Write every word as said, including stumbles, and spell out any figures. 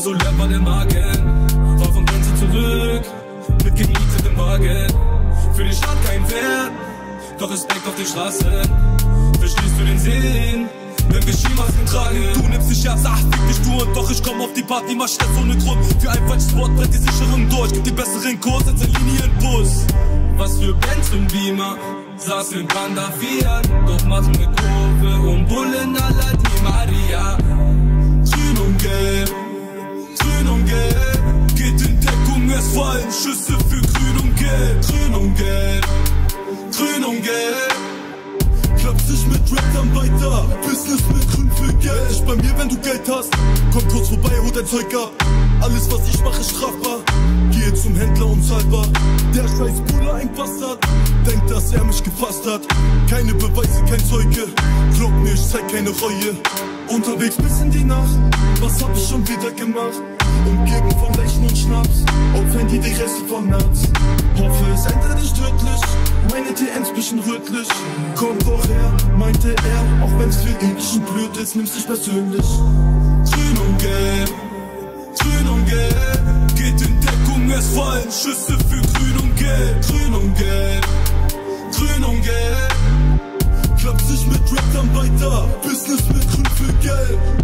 so leer war der Magen. War vom Grenze zurück, mit gemietetem Wagen. Für die Stadt kein Wert, doch Respekt auf den Straßen. Verstehst du den Sinn, wenn wir Skimasken tragen? Du nimmst dich ernst, ach, fick dich du und doch ich komm auf die Party, mach Stress ohne Grund. Für ein falsches Wort brennt die Sicherung durch, gib den besseren Kurs als ein Linienbus. Was für Benz und Beamer, saß in Panda Fiat, doch machen ne Kurve und Bullen à la Di Maria. Grün und gelb, grün und gelb, geht in Deckung, es fallen Schüsse für grün und gelb. Grün und gelb, grün und gelb. Klappst dich mit Rap dann weiter, Business mit grün für Geld. Nicht bei mir, wenn du Geld hast, komm kurz vorbei, hol dein Zeug ab. Alles was ich mache ist strafbar, gehe zum Händler unzahlbar. Der scheiß Bulle ein Bastard, denkt, dass er mich gefasst hat. Keine Beweise, kein Zeuge, glaub mir, ich zeig keine Reue. Unterwegs bis in die Nacht, was hab ich schon wieder gemacht? Umgeben von Leichen und Schnaps, auf Handy die Reste vom März. Hoffe es endet nicht tödlich, meine T Ns bisschen rötlich. Komm doch her, meinte er, auch wenn's für dich schon blöd ist, nimm's nicht persönlich. Grün und gelb, grün und gelb, geht in Deckung, es fallen Schüsse für grün und gelb. Grün und gelb, grün und gelb, klappt sich mit Rap dann weiter, Business mit grün für Geld.